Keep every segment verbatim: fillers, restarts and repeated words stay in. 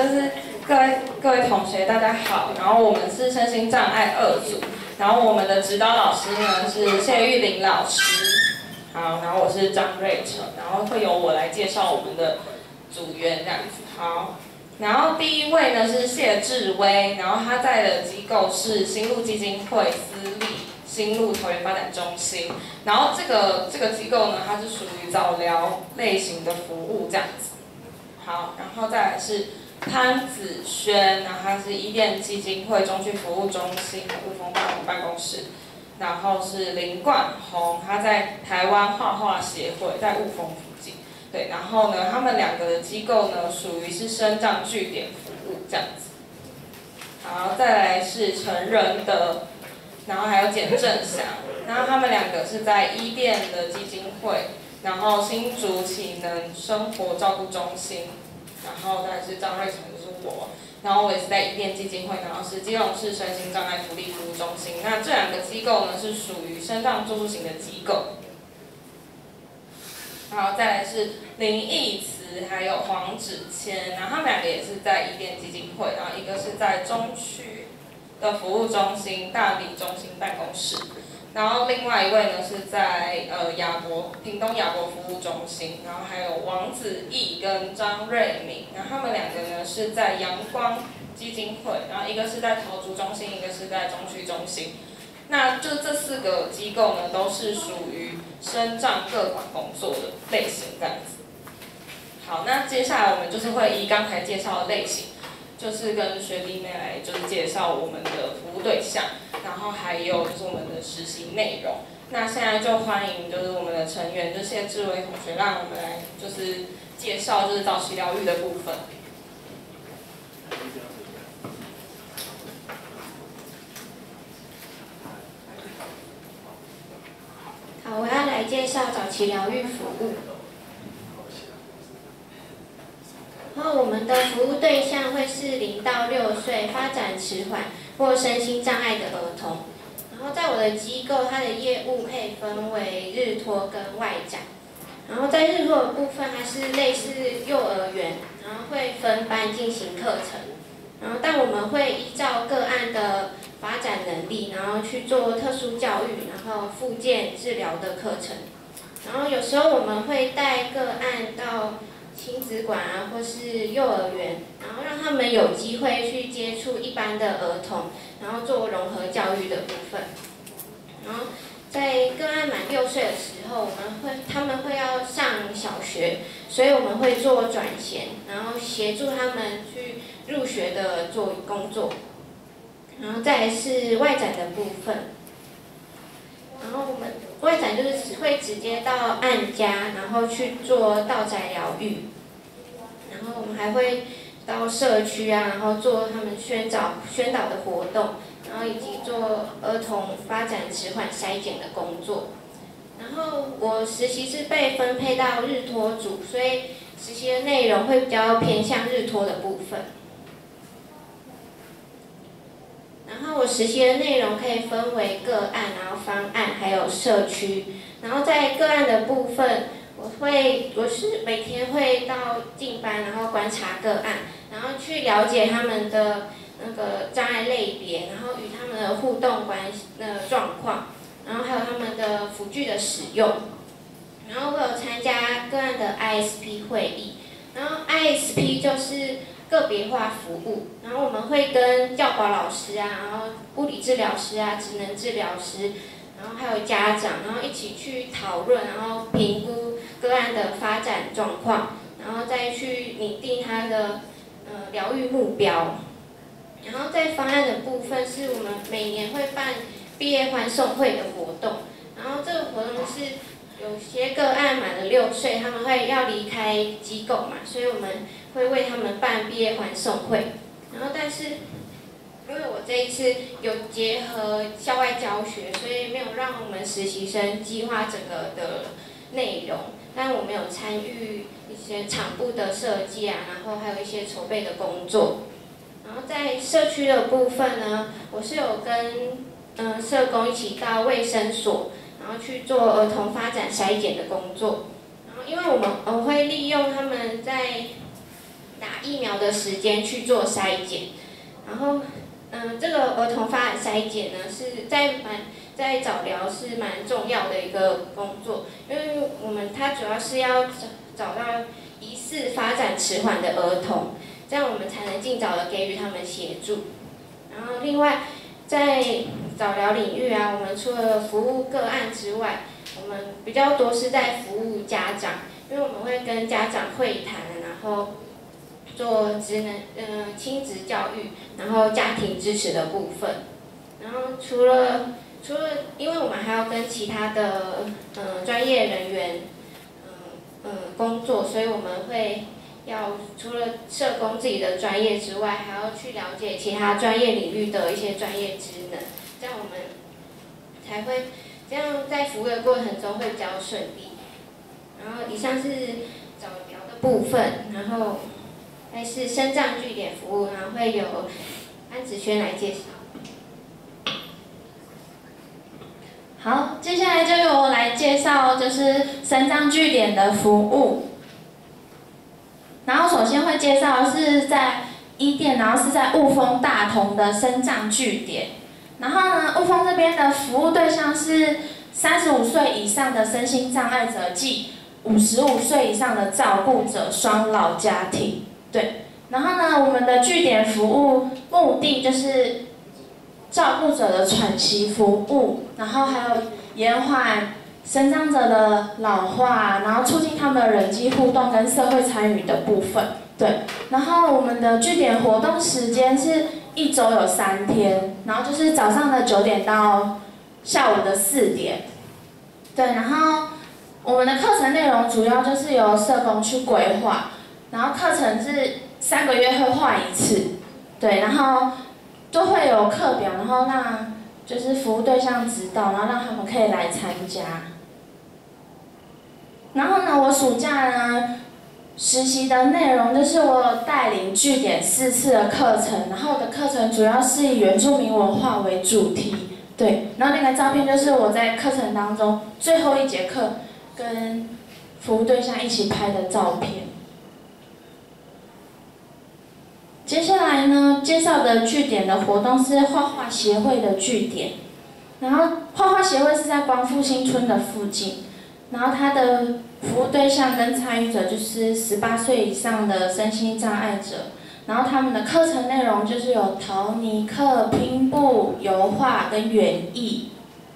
就是各位各位同学大家好，然后我们是身心障碍二组，然后我们的指导老师呢是谢玉玲老师，好，然后我是张瑞成，然后会由我来介绍我们的组员这样子，好。然后第一位呢是谢志威，然后他在的机构是新路基金会私立新路桃园发展中心，然后这个这个机构呢，它是属于早疗类型的服务这样子。好，然后再来是潘子轩，然后他是伊甸基金会中区服务中心的雾峰办办公室，然后是林冠宏，他在台湾画画协会在雾峰附近。对，然后呢，他们两个的机构呢，属于是身障据点服务这样子。好，再来是陈仁德，然后还有简正祥，然后他们两个是在伊甸的基金会，然后新竹启能生活照顾中心，然后再来是张瑞成就是我，然后我也是在伊甸基金会，然后是基隆市身心障碍福利服务中心。那这两个机构呢，是属于身障住宿型的机构。然后再来是林义慈，还有黄子谦，然后他们两个也是在伊甸基金会，然后一个是在中区的服务中心大理中心办公室，然后另外一位呢是在呃亚博屏东亚博服务中心，然后还有王子毅跟张瑞敏，然后他们两个呢是在阳光基金会，然后一个是在桃竹中心，一个是在中区中心。那就这四个机构呢，都是属于身障各管工作的类型这样子。好，那接下来我们就是会依刚才介绍的类型，就是跟学弟妹来就是介绍我们的服务对象，然后还有就是我们的实习内容。那现在就欢迎就是我们的成员，就谢志伟同学，让我们来就是介绍就是早期疗愈的部分。 好，我要来介绍早期疗愈服务。然后我们的服务对象会是零到六岁、发展迟缓或身心障碍的儿童。然后在我的机构，它的业务可以分为日托跟外展。然后在日托的部分，它是类似幼儿园，然后会分班进行课程。然后但我们会依照个案的发展能力，然后去做特殊教育，然后复健治疗的课程。然后有时候我们会带个案到亲子馆啊，或是幼儿园，然后让他们有机会去接触一般的儿童，然后做融合教育的部分。然后在个案满六岁的时候，我们会他们会要上小学，所以我们会做转衔，然后协助他们去入学的做工作。然后再来是外展的部分，然后我们外展就是会直接到案家，然后去做到宅疗愈，然后我们还会到社区啊，然后做他们宣导宣导的活动，然后以及做儿童发展迟缓筛检的工作。然后我实习是被分配到日托组，所以实习的内容会比较偏向日托的部分。然后我实习的内容可以分为个案，然后方案，还有社区。然后在个案的部分，我会我是每天会到进班，然后观察个案，然后去了解他们的那个障碍类别，然后与他们的互动关系的状况，然后还有他们的辅具的使用。然后我有参加个案的 I S P 会议，然后 I S P 就是个别化服务，然后我们会跟教保老师啊，然后物理治疗师啊、职能治疗师，然后还有家长，然后一起去讨论，然后评估个案的发展状况，然后再去拟定他的呃疗愈目标。然后在方案的部分是我们每年会办毕业欢送会的活动，然后这个活动是有些个案满了六岁，他们会要离开机构嘛，所以我们会为他们办毕业欢送会。然后但是因为我这一次有结合校外教学，所以没有让我们实习生计划整个的内容，但我们有参与一些场部的设计啊，然后还有一些筹备的工作。然后在社区的部分呢，我是有跟嗯、呃、社工一起到卫生所，然后去做儿童发展筛检的工作。然后因为我们我会利用他们在打打疫苗的时间去做筛检。然后，嗯，这个儿童发展筛检呢，是在蛮在早疗是蛮重要的一个工作，因为我们它主要是要找找到疑似发展迟缓的儿童，这样我们才能尽早的给予他们协助。然后另外，在早疗领域啊，我们除了服务个案之外，我们比较多是在服务家长，因为我们会跟家长会谈，然后做职能呃亲子教育，然后家庭支持的部分。然后除了除了，因为我们还要跟其他的呃专业人员嗯嗯工作，所以我们会要除了社工自己的专业之外，还要去了解其他专业领域的一些专业职能，这样我们才会这样在服务的过程中会比较顺利。然后以上是早疗的部分，然后还是身障据点服务，然后会由安子轩来介绍。 好，接下来就由我来介绍，就是身障据点的服务。然后首先会介绍的是在一店，然后是在雾峰大同的身障据点。然后呢，雾峰这边的服务对象是三十五岁以上的身心障碍者及五十五岁以上的照顾者双老家庭。对，然后呢，我们的据点服务目的就是照顾者的喘息服务，然后还有延缓身障者的老化，然后促进他们的人际互动跟社会参与的部分。对，然后我们的据点活动时间是一周有三天，然后就是早上的九点到下午的四点。对，然后我们的课程内容主要就是由社工去规划，然后课程是三个月会换一次。对，然后都会有课表，然后让就是服务对象指导，然后让他们可以来参加。然后呢，我暑假呢实习的内容就是我带领据点四次的课程，然后我的课程主要是以原住民文化为主题。对，然后那个照片就是我在课程当中最后一节课跟服务对象一起拍的照片。接下来呢，介绍的据点的活动是画画协会的据点，然后画画协会是在光复新村的附近，然后它的服务对象跟参与者就是十八岁以上的身心障碍者，然后他们的课程内容就是有陶泥课、拼布、油画跟园艺。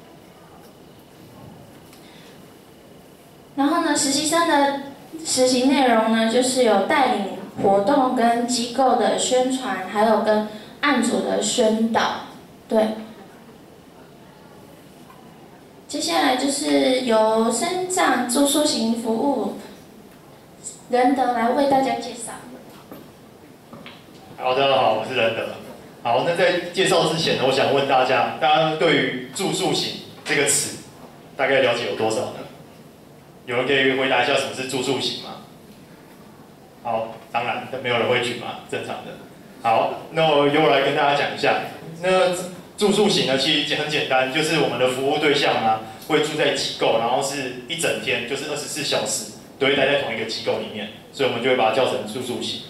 然后呢，实习生的实习内容呢，就是有带领活动跟机构的宣传，还有跟案主的宣导。对。接下来就是由身障住宿型服务仁德来为大家介绍。 好，大家好，我是仁德。好，那在介绍之前呢，我想问大家，大家对于住宿型这个词大概了解有多少呢？有人可以回答一下什么是住宿型吗？好，当然没有人会举嘛，正常的。好，那我由我来跟大家讲一下。那住宿型呢，其实很简单，就是我们的服务对象啊，会住在机构，然后是一整天，就是二十四小时都会待在同一个机构里面，所以我们就会把它叫成住宿型。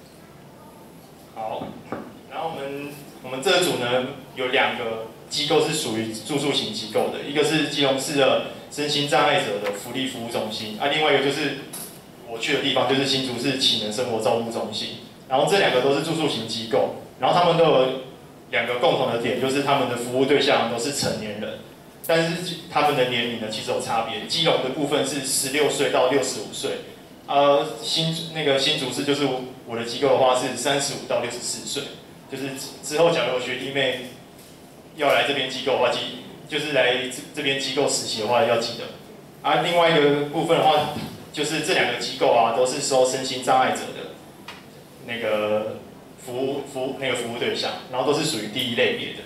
好，然后我们我们这组呢有两个机构是属于住宿型机构的，一个是基隆市的身心障碍者的福利服务中心，啊，另外一个就是我去的地方就是新竹市启能生活照顾中心，然后这两个都是住宿型机构，然后他们都有两个共同的点，就是他们的服务对象都是成年人，但是他们的年龄呢其实有差别，基隆的部分是十六岁到六十五岁，呃，新那个新竹市就是我的机构的话是三十五到六十四岁，就是之后假如有学弟妹要来这边机构的话，记就是来这边机构实习的话要记得。啊，另外一个部分的话，就是这两个机构啊都是收身心障碍者的那个服务服务那个服务对象，然后都是属于第一类别的。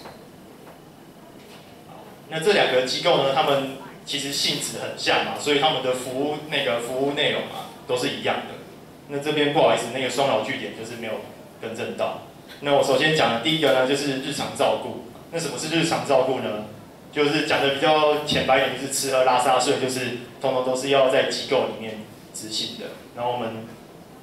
那这两个机构呢，他们其实性质很像嘛，所以他们的服务那个服务内容啊都是一样的。那这边不好意思，那个双老据点就是没有更正到。那我首先讲的第一个呢，就是日常照顾。那什么是日常照顾呢？就是讲的比较浅白一点，就是吃喝拉撒睡，就是通通都是要在机构里面执行的。然后我们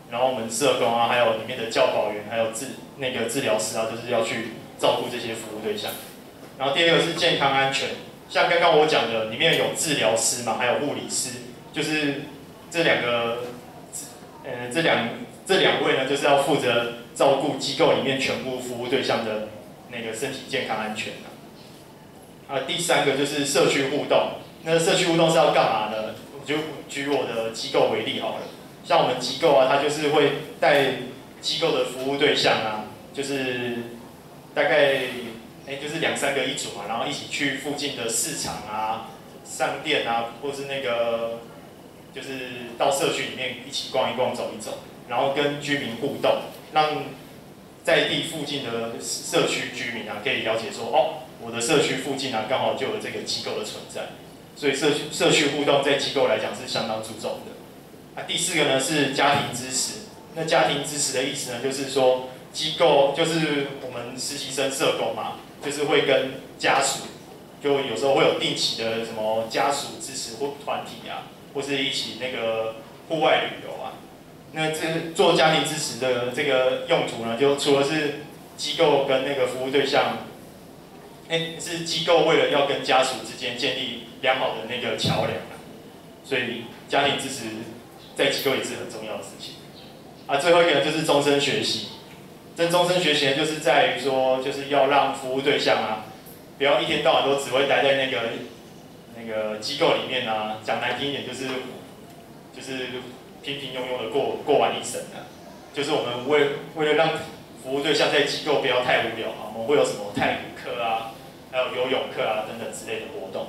然后我们社工啊，还有里面的教保员，还有治那个治疗师啊，就是要去照顾这些服务对象。然后第二个是健康安全，像刚刚我讲的，里面有治疗师嘛，还有护理师，就是这两个，呃，这两这两位呢，就是要负责照顾机构里面全部服务对象的那个身体健康安全啊。啊，第三个就是社区互动，那社区互动是要干嘛呢？我就举我的机构为例好了。像我们机构啊，它就是会带机构的服务对象啊，就是大概哎、欸、就是两三个一组嘛，然后一起去附近的市场啊、商店啊，或是那个就是到社区里面一起逛一逛、走一走，然后跟居民互动，让在地附近的社区居民啊可以了解说，哦，我的社区附近啊刚好就有这个机构的存在，所以社区社区互动在机构来讲是相当注重的。啊，第四个呢是家庭支持。那家庭支持的意思呢，就是说机构就是我们实习生社工嘛，就是会跟家属，就有时候会有定期的什么家属支持或团体啊，或是一起那个户外旅游啊。那这做家庭支持的这个用途呢，就除了是机构跟那个服务对象，哎、欸，是机构为了要跟家属之间建立良好的那个桥梁啊，所以家庭支持在机构也是很重要的事情。啊，最后一个就是终身学习。这终身学习呢，就是在于说，就是要让服务对象啊，不要一天到晚都只会待在那个那个机构里面啊，讲难听一点就是就是平平庸庸的过过完一生啊。就是我们为为了让服务对象在机构不要太无聊啊，我们会有什么太鼓课啊，还有游泳课啊等等之类的活动。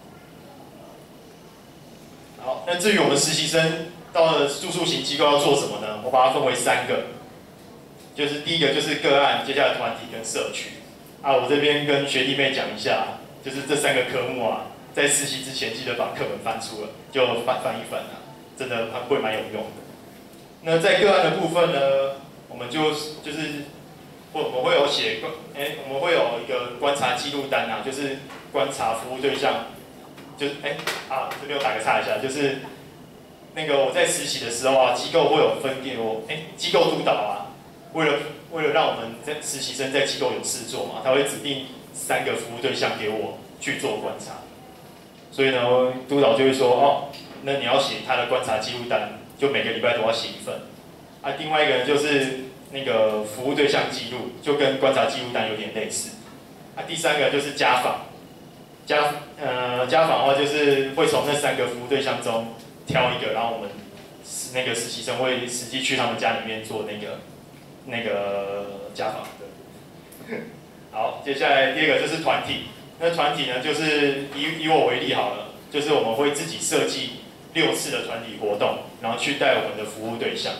好，那至于我们实习生到了住宿型机构要做什么呢？我把它分为三个，就是第一个就是个案，接下来团体跟社区。啊，我这边跟学弟妹讲一下，就是这三个科目啊，在实习之前记得把课本翻出了，就翻翻一翻啊，真的还会蛮有用的。那在个案的部分呢，我们就就是我我们会有写，哎、欸，我们会有一个观察记录单啊，就是观察服务对象，就哎、欸、啊这边我打个岔一下，就是那个我在实习的时候啊，机构会有分给我，哎、欸，机构督导啊，为了为了让我们在实习生在机构有事做嘛，他会指定三个服务对象给我去做观察，所以呢，督导就会说，哦，那你要写他的观察记录单。就每个礼拜都要写一份，啊，另外一个呢就是那个服务对象记录，就跟观察记录单有点类似，啊，第三个就是家访，家呃家访的话就是会从那三个服务对象中挑一个，然后我们那个实习生会实际去他们家里面做那个那个家访的。好，接下来第二个就是团体，那团体呢就是以以我为例好了，就是我们会自己设计六次的团体活动，然后去带我们的服务对象。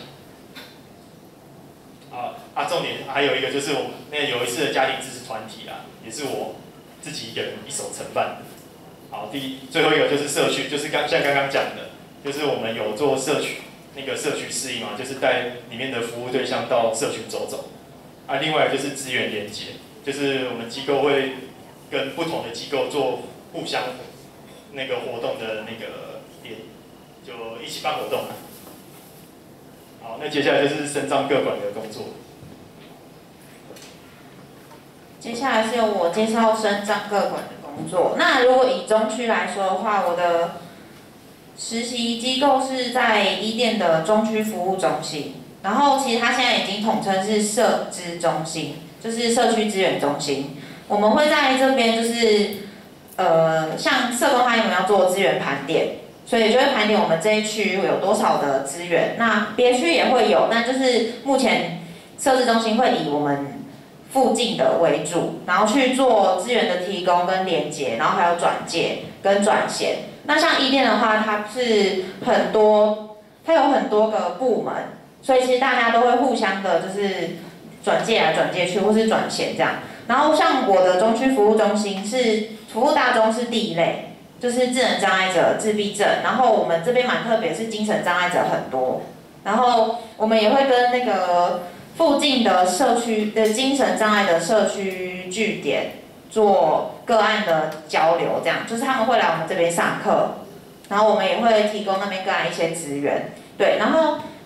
啊啊，重点还有一个就是我们那有一次的家庭支持团体啊，也是我自己一个人一手承办的。好，第一最后一个就是社区，就是刚像刚刚讲的，就是我们有做社区那个社区适应嘛，就是带里面的服务对象到社区走走。啊，另外就是资源连接，就是我们机构会跟不同的机构做互相那个活动的那个连。就一起办活动了。好，那接下来就是身障个管的工作。 接下来是由我介绍身障个管的工作。那如果以中区来说的话，我的实习机构是在伊甸的中区服务中心，然后其实它现在已经统称是社资中心，就是社区资源中心。我们会在这边就是呃，像社工他有没有做资源盘点？所以就会盘点我们这一区有多少的资源，那别区也会有，那就是目前社资中心会以我们附近的为主，然后去做资源的提供跟连结，然后还有转介跟转衔。那像伊甸的话，它是很多，它有很多个部门，所以其实大家都会互相的就是转介来转介去，或是转衔这样。然后像我的中区服务中心是服务大众是第一类。就是智能障碍者、自闭症，然后我们这边蛮特别，是精神障碍者很多，然后我们也会跟那个附近的社区的精神障碍的社区据点做个案的交流，这样就是他们会来我们这边上课，然后我们也会提供那边个案一些资源，对，然后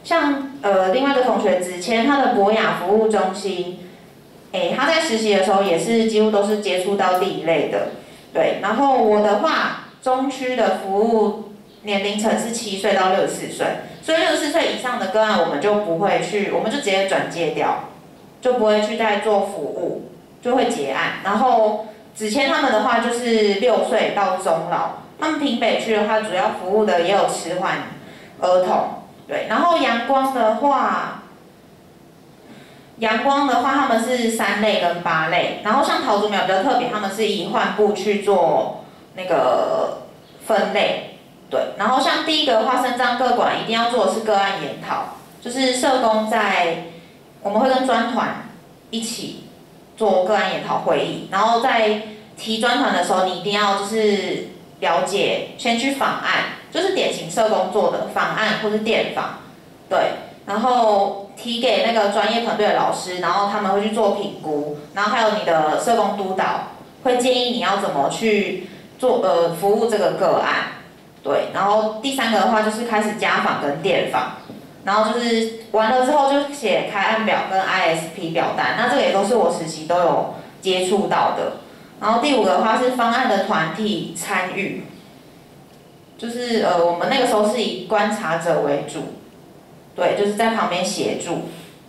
像呃另外一个同学子谦，他的博雅服务中心，哎，他在实习的时候也是几乎都是接触到第一类的，对。然后我的话，中区的服务年龄层是七岁到六十四岁，所以六十四岁以上的个案我们就不会去，我们就直接转介掉，就不会去再做服务，就会结案。然后子谦他们的话就是六岁到中老，他们平北区的话主要服务的也有迟缓儿童。对，然后阳光的话，阳光的话他们是三类跟八类，然后像桃竹苗比较特别，他们是以患部去做那个分类，对，然后像第一个的话，身障个管一定要做的是个案研讨，就是社工在我们会跟专团一起做个案研讨会议，然后在提专团的时候，你一定要就是了解，先去访案。就是典型社工做的访案或是电访，对，然后提给那个专业团队的老师，然后他们会去做评估，然后还有你的社工督导会建议你要怎么去做呃服务这个个案，对，然后第三个的话就是开始家访跟电访，然后就是完了之后就写开案表跟 I S P 表单，那这个也都是我实习都有接触到的，然后第五个的话是方案的团体参与。就是呃，我们那个时候是以观察者为主，对，就是在旁边协助。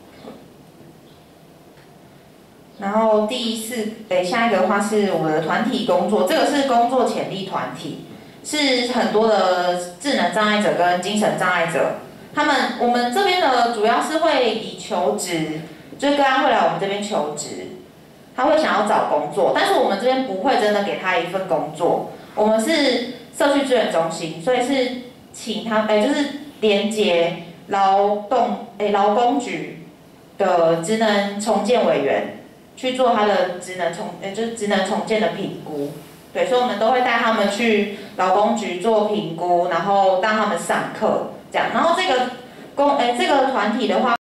然后第四，诶，下一个的话是我的团体工作，这个是工作潜力团体，是很多的智能障碍者跟精神障碍者，他们我们这边的主要是会以求职，就是个案会来我们这边求职，他会想要找工作，但是我们这边不会真的给他一份工作，我们是社区资源中心，所以是请他，哎，就是连接劳动，哎，劳工局的职能重建委员去做他的职能重，哎，就是职能重建的评估。对，所以我们都会带他们去劳工局做评估，然后让他们上课，这样。然后这个公，哎，这个团体的话。